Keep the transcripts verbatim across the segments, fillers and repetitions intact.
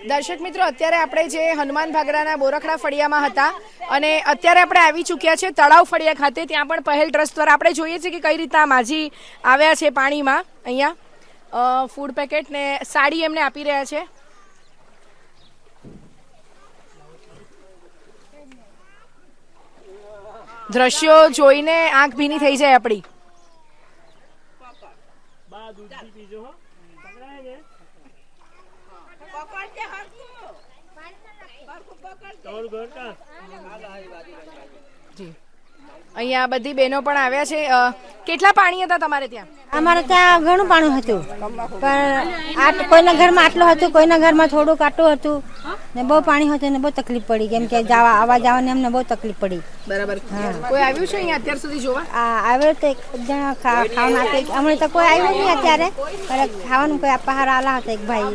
દર્શક મિત્રો, અત્યારે આપણે જે હનુમાન ભાગરાના બોરખડા ફળિયામાં હતા અને અત્યારે આપણે આવી ચૂક્યા છે તળાવ ફળિયા ખાતે. ત્યાં પણ પહેલ ટ્રસ્ટ દ્વારા આપણે જોઈએ છીએ કે કઈ રીતના માજી આવ્યા છે પાણીમાં. અહીંયા ફૂડ પેકેટ ને સાડી એમને આપી રહ્યા છે. દ્રશ્યો જોઈને આંખ ભીની થઈ જાય આપણી. અહીંયા બધી બહેનો પણ આવ્યા છે. કેટલા પાણી હતા તમારે ત્યાં? અમારે ત્યાં ઘણું પાણી હતું, પણ કોઈના ઘરમાં આટલું હતું, કોઈના ઘરમાં થોડુંક આટલું હતું ને બહુ પાણી હતું ને બહુ તકલીફ પડી, કેમ કે જવા આવવા જવાની અમને બહુ તકલીફ પડી. બરાબર. કોઈ આવ્યું છે અહીંયા અત્યાર સુધી જોવા? આ આવ્યો તો એક જણા ખાવાનું આપે, અમને તો કોઈ આવ્યું નહીં અત્યારે, પણ ખાવાનું કોઈ આપવા હારા આલા હતા એક ભાઈ.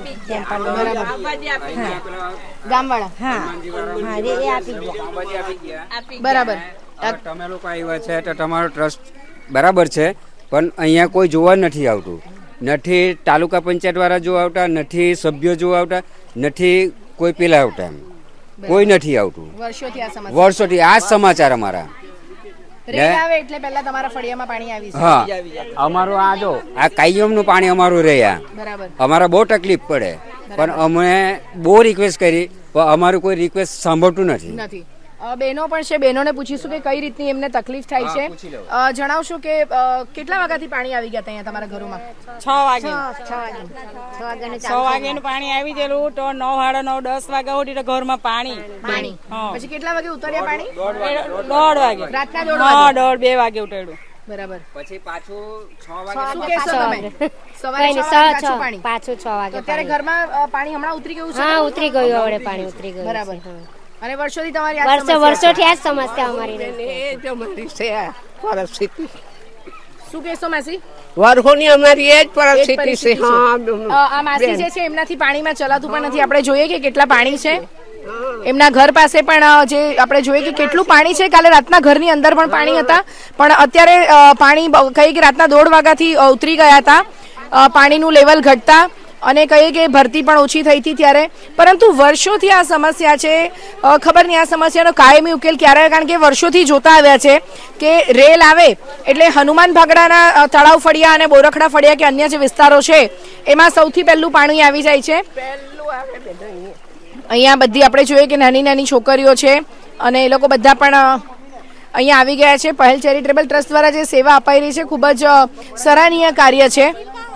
ગામવાળા? હા હા, એ આપી ગયા. બરાબર. તમે લોકો આવ્યા છે તો તમારો ટ્રસ્ટ બરાબર છે, પણ અહીંયા કોઈ જોવા નથી આવતું. નથી તાલુકા પંચાયત વાળા જોવા આવતા, નથી સભ્યો જોવા આવતા, નથી કોઈ પેલા આવતા, એમ કોઈ નથી આવતું. વર્ષોથી આ સમસ્યા વર્ષોથી આ સમાચાર અમારા. રેલ આવે એટલે પહેલા તમારા ફળિયામાં પાણી આવી છે. હા, અમારું આ જો આ કાયમનું પાણી અમારું રહ્યા. બરાબર. અમારા બહુ તકલીફ પડે, પણ અમે બહુ રિક્વેસ્ટ કરી પણ અમારું કોઈ રિક્વેસ્ટ સાંભળતું નથી. નથી. બહેનો પણ છે, બહેનોને પૂછીશું કે કઈ રીતની એમને તકલીફ થાય છે. જણાવશો કે કેટલા વાગ્યાથી પાણી આવી ગયા અહીંયા તમારા ઘરોમાં? છ વાગે છ વાગે નું પાણી આવી ગયેલું તો નવ સાડા નવ દસ વાગ્યા સુધી ઘરમાં પાણી પાણી પછી કેટલા વાગે ઉતર્યા પાણી? દોઢ વાગે. રાતના દોઢ વાગે? દોઢ બે વાગે ઉતર્યું. બરાબર. પછી પાછું છ વાગે શું કહેશો તમે? સવારે પાછું પાણી? પાછું છ વાગે. અત્યારે ઘરમાં પાણી હમણાં ઉતરી ગયું છે? હા, ઉતરી ગયું, હવે પાણી ઉતરી ગયું. બરાબર. અને વર્ષોથી તમારી વર્ષો વર્ષોથી આ સમસ્યા અમારી પરિસ્થિતિ. શું કહેશો માસી? વર્ષોની અમારી એ જ પરિસ્થિતિ છે. હા, આ માસી જે છે એમનાથી પાણીમાં ચલાતું પણ નથી. આપણે જોઈએ કે કેટલા પાણી છે એમના ઘર પાસે, પણ જે આપણે જોઈએ કે કેટલું પાણી છે. કાલે રાતના ઘરની અંદર પણ પાણી હતા, પણ અત્યારે પાણી કઈ કે રાતના દોઢ વાગ્યાથી ઉતરી ગયા હતા પાણીનું લેવલ ઘટતા, અને કહીએ કે ભરતી પણ ઓછી થઈ હતી ત્યારે. પરંતુ વર્ષોથી આ સમસ્યા છે. ખબર નહીં આ સમસ્યાનો કાયમી ઉકેલ ક્યારે, કારણ કે વર્ષોથી જોતા આવ્યા છે કે રેલ આવે એટલે હનુમાન ભાગડાના તળાવ ફળિયા અને બોરખડા ફળિયા કે અન્ય જે વિસ્તારો છે એમાં સૌથી પહેલું પાણી આવી જાય છે. અહીંયા બધી આપણે જોઈએ કે નાની નાની છોકરીઓ છે અને એ લોકો બધા પણ અહીંયા આવી ગયા છે. પહેલ ચેરિટેબલ ટ્રસ્ટ દ્વારા જે સેવા અપાઈ રહી છે ખૂબ જ સરાહનીય કાર્ય છે.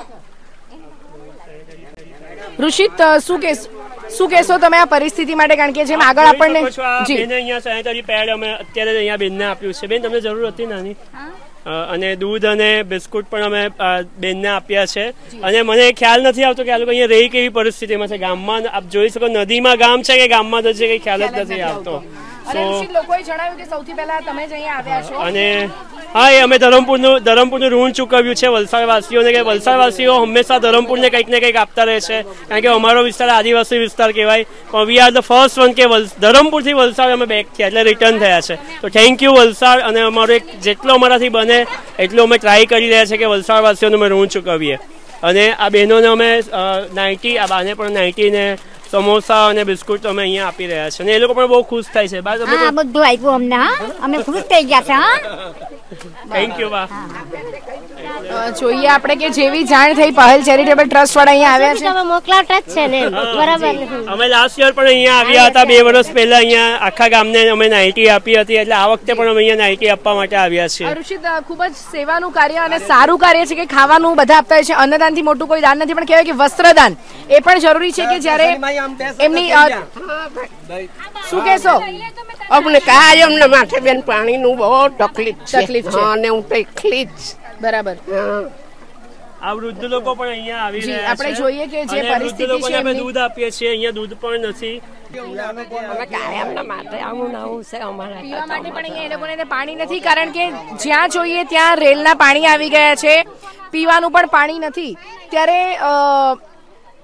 ઋષિત, શું કે શું કહેશો તમે આ પરિસ્થિતિ માટે? કારણ કે જેમ આગળ આપણને જી અહીંયા સેનેટરી પેડ અમે અત્યારે અહીંયા બેનને આપ્યું છે. બેન, તમને જરૂર હતી નાની? અને દૂધ અને બિસ્કુટ પણ અમે બેનને આપ્યા છે. અને મને ખ્યાલ નથી આવતો કે આ લોકો અહીંયા રહી કેવી પરિસ્થિતિમાં છે. ગામમાં આપ જોઈ શકો, નદીમાં ગામ છે કે ગામમાં છે કઈ ખ્યાલ જ નથી આવતો. લોકોએ જણાવ્યું કે સૌથી પહેલા તમે જ અહીંયા આવ્યા છો. અને હા, એ અમે ધરમપુરનું ધરમપુરનું ઋણ ચૂકવ્યું છે વલસાડવાસીઓને, કે વલસાડવાસીઓ હંમેશા ધરમપુરને કંઈક ને કંઈક આપતા રહે છે, કારણ કે અમારો વિસ્તાર આદિવાસી વિસ્તાર કહેવાય. પણ we are the first one કે ધરમપુરથી વલસાડ અમે બેક થયા, એટલે રિટર્ન થયા છે. તો થેન્ક યુ વલસાડ. અને અમારો એક જેટલો અમારાથી બને એટલું અમે ટ્રાય કરી રહ્યા છે કે વલસાડવાસીઓને અમે ઋણ ચૂકવીએ. અને આ બહેનોને અમે નાઇટી, આ બાને પણ નાઇટી ને સમોસા અને બિસ્કુટ અમે અહીંયા આપી રહ્યા છે, અને એ લોકો પણ બહુ ખુશ થાય છે. બધું આપ્યું અમને, અમે ખુશ થઈ ગયા છે. Thank you. બા જોઈએ આપણે કે જેવી જાણ થઈ પહેલ ચેરિટેબલ ટ્રસ્ટ વાળા અહીંયા આવ્યા છે. તમે મોકલાવતા જ છે ને? બરાબર. અમે લાસ્ટ યર પણ અહીંયા આવ્યા હતા, બે વર્ષ પહેલા અહીંયા આખા ગામને અમે નાઇટી આપી હતી, એટલે આ વખતે પણ અમે અહીંયા નાઇટી આપવા માટે આવ્યા છીએ. ઋષિત, ખૂબ જ સેવાનું કાર્ય અને સારું કાર્ય છે કે ખાવાનું બધા આપતા હોય છે. અન્નદાન થી મોટું કોઈ દાન નથી, પણ કહેવાય કે વસ્ત્રદાન એ પણ જરૂરી છે. કે જયારે એમની શું કહેશો? અમને કાયમ ને માથે બેન પાણીનું બહુ તકલીફ તકલીફ છે અને હું તો એકલી જ. બરાબર. આ વૃદ્ધ લોકો પણ અહીંયા આવી રહ્યા છે. આપણે જોઈએ કે જે પરિસ્થિતિ છે, અમે દૂધ આપીએ છીએ, અહીંયા દૂધ પણ નથી. કાયમના માટે આવું નવું છે અમારા. પીવા માટે પણ અહીંયા એ લોકોને પાણી નથી, કારણ કે જ્યાં જોઈએ ત્યાં રેલના પાણી આવી ગયા છે. પીવાનું પણ પાણી નથી. ત્યારે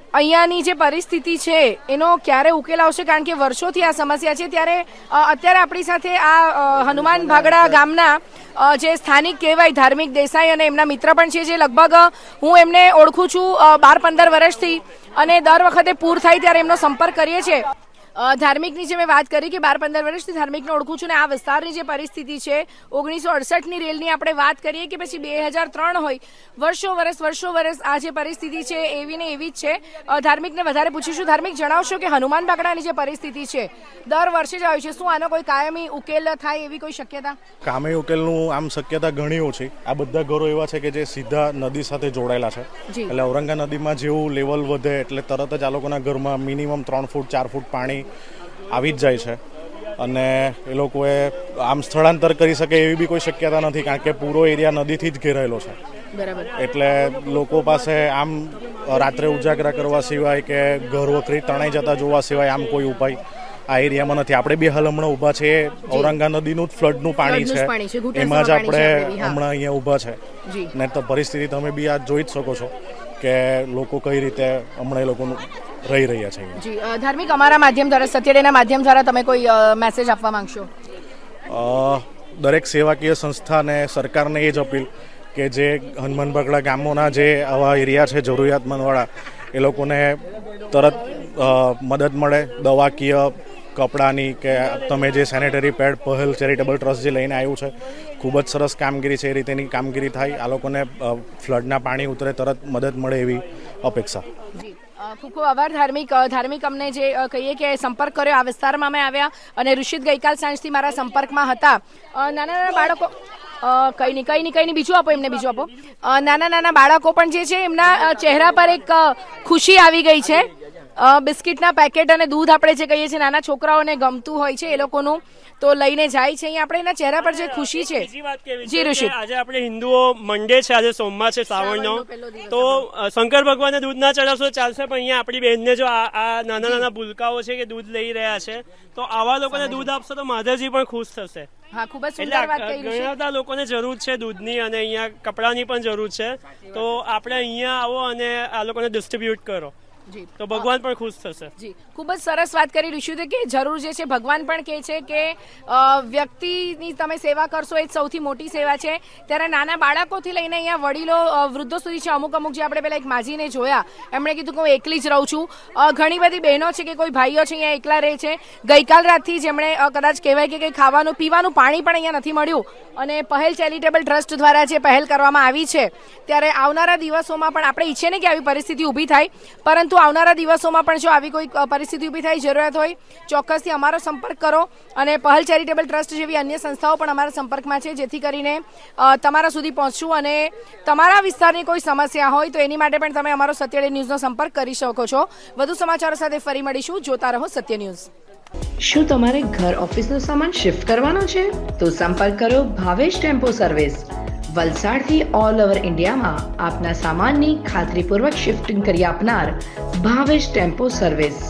અહીંયાની જે પરિસ્થિતિ છે એનો ક્યારે ઉકેલ આવશે? કારણ કે વર્ષોથી આ સમસ્યા છે. ત્યારે અત્યારે આપણી સાથે આ હનુમાન ભાગડા ગામના જે સ્થાનિક કહેવાય ધાર્મિક દેસાઈ અને એમના મિત્ર પણ છે, જે લગભગ હું એમને ઓળખું છું બાર પંદર વર્ષથી, અને દર વખતે પૂર થાય ત્યારે એમનો સંપર્ક કરીએ છીએ. ધાર્મિકની જે મેં વાત કરી કે બાર પંદર વર્ષથી ધાર્મિકને ઓળખું છું, ને આ વિસ્તારની જે પરિસ્થિતિ છે ઓગણીસો અડસઠની રેલની આપણે વાત કરીએ કે પછી બે હજાર ત્રણ હોય, વર્ષો વર્ષ વર્ષો વર્ષ આ જે પરિસ્થિતિ છે એવી ને એવી જ છે. ધાર્મિકને વધારે પૂછીશું. ધાર્મિક, જણાવશો કે હનુમાન બાગડાની જે પરિસ્થિતિ છે દર વર્ષે જ આવી છે, શું આનો કોઈ કાયમી ઉકેલ થાય એવી કોઈ શક્યતા? કાયમી ઉકેલનું આમ શક્યતા ઘણી ઓછી. આ બધા ઘરો એવા છે કે જે સીધા નદી સાથે જોડાયેલા છે, એટલે ઔરંગા નદીમાં જેવું લેવલ વધે એટલે તરત જ આ લોકોના ઘરમાં મિનિમમ ત્રણ ફૂટ ચાર ફૂટ પાણી આવી જ જાય છે, અને એ લોકોએ આમ સ્થળાંતર કરી શકે એવી બી કોઈ શક્યતા નથી, કારણ કે પૂરો એરિયા નદીથી જ ઘેરાયેલો છે. એટલે લોકો પાસે આમ રાત્રે ઉજાગરા કરવા સિવાય કે ઘર વખરી તણાઈ જતા જોવા સિવાય આમ કોઈ ઉપાય આ એરિયામાં નથી. આપણે બી હાલ હમણાં ઊભા છે ઔરંગા નદીનું જ ફ્લડનું પાણી છે, એમાં જ આપણે હમણાં અહીંયા ઊભા છે, ને તો પરિસ્થિતિ તમે બી આ જોઈ જ શકો છો કે લોકો કઈ રીતે હમણાં એ લોકોનું રહી રહ્યા છે. જી ધાર્મિક, અમારા માધ્યમ દ્વારા, સત્યડેના માધ્યમ દ્વારા તમે કોઈ મેસેજ આપવા માંગશો? દરેક સેવાકીય સંસ્થાને સરકારને એ જ અપીલ કે જે હનુમાન બાગડા ગામોના જે આવા એરિયા છે જરૂરિયાતમંદવાળા, એ લોકોને તરત મદદ મળે, દવાકીય, કપડાની, કે તમે જે sanitary pad Pahel charitable trust જે લઈને આવ્યું છે, ખૂબ જ સરસ કામગીરી છે. એ રીતેની કામગીરી થાય, આ લોકોને ફ્લડના પાણી ઉતરે તરત મદદ મળે એવી અપેક્ષા. ખૂબ ખૂબ આભાર ધાર્મિક. ધાર્મિક અમને જે કહીએ કે સંપર્ક કર્યો, આ વિસ્તારમાં અમે આવ્યા, અને ઋષિત ગઈકાલ સાંજથી મારા સંપર્કમાં હતા. નાના નાના બાળકો કઈ નહીં કઈ નહીં કઈ નહીં બીજું આપો એમને, બીજું આપો. નાના નાના બાળકો પણ જે છે એમના ચહેરા પર એક ખુશી આવી ગઈ છે. બિસ્કિટના પેકેટ અને દૂધ આપણે જે કહીએ છીએ નાના છોકરાઓને ગમતું હોય છે એ લોકોનું, તો લઈને જાય છે. અહીંયા આપણે એના ચહેરા પર જે ખુશી છે. જી ઋષિત, આજે આપણે હિન્દુઓ મંડે છે, આજે સોમવાર છે શ્રાવણનો, તો શંકર ભગવાનને દૂધ ના ચડાવશો ચાલશે, પણ અહીંયા આપણી બહેનને જો આ નાના નાના ભૂલકાઓ છે કે દૂધ લઈ રહ્યા છે, તો આવા લોકોને દૂધ આપશો તો માધવજી પણ ખુશ થશે. હા, ખૂબ જ સુંદર વાત કહી. ઘણા બધા લોકોને જરૂર છે દૂધની, અને અહીંયા કપડાની પણ જરૂર છે, તો આપણે અહીંયા આવો અને આ લોકોને ડિસ્ટ્રીબ્યુટ કરો તો ભગવાન પણ ખુશ થશે. જી, ખૂબ જ સરસ વાત કરી ઋષિતે કે જરૂર જે છે ભગવાન પણ કહે છે કે વ્યક્તિની તમે સેવા કરશો એ જ સૌથી મોટી સેવા છે. ત્યારે નાના બાળકોથી લઈને અહીંયા વડીલો વૃદ્ધો સુધી છે. અમુક અમુક જે આપણે પેલા એક માજીને જોયા, એમણે કીધું કે હું એકલી જ રહું છું. ઘણી બધી બહેનો છે કે કોઈ ભાઈઓ છે અહીંયા એકલા રહે છે. ગઈકાલ રાતથી જેમણે કદાચ કહેવાય કે કંઈ ખાવાનું પીવાનું પાણી પણ અહીંયા નથી મળ્યું, અને પહેલ ચેરિટેબલ ટ્રસ્ટ દ્વારા જે પહેલ કરવામાં આવી છે, ત્યારે આવનારા દિવસોમાં પણ આપણે ઈચ્છીએ ને કે આવી પરિસ્થિતિ ઊભી થાય, પરંતુ આવનારા દિવસોમાં પણ જો આવી કોઈ પરિસ્થિતિ ઊભી થાય, જરૂરિયાત હોય, ચોક્કસથી અમારો સંપર્ક કરો. અને પહેલ ચેરિટેબલ ટ્રસ્ટ જેવી અન્ય સંસ્થાઓ પણ અમારા સંપર્કમાં છે, જેથી કરીને તમારા સુધી પહોંચશું, અને તમારા વિસ્તારની કોઈ સમસ્યા હોય તો એની માટે પણ તમે અમારો સત્યડે ન્યૂઝનો સંપર્ક કરી શકો છો. વધુ સમાચારો સાથે ફરી મળીશું. જોતા રહો સત્ય ન્યૂઝ. શું તમારે ઘર ઓફિસનો સામાન શિફ્ટ કરવાનો છે? તો સંપર્ક કરો ભાવેશ ટેમ્પો સર્વિસ. વલસાડથી ઓલ ઓવર ઇન્ડિયામાં આપના સામાનની ખાતરીપૂર્વક શિફ્ટિંગ કરી આપનાર ભાવેશ ટેમ્પો સર્વિસ.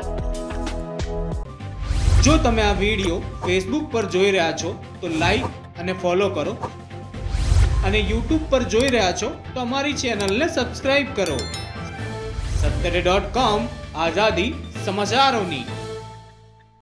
જો તમે આ વિડીયો ફેસબુક પર જોઈ રહ્યા છો તો લાઈક અને ફોલો કરો, અને યુટ્યુબ પર જોઈ રહ્યા છો તો અમારી ચેનલને સબસ્ક્રાઇબ કરો. સત્તરે ડોટ કોમ, આઝાદી સમાચારોની.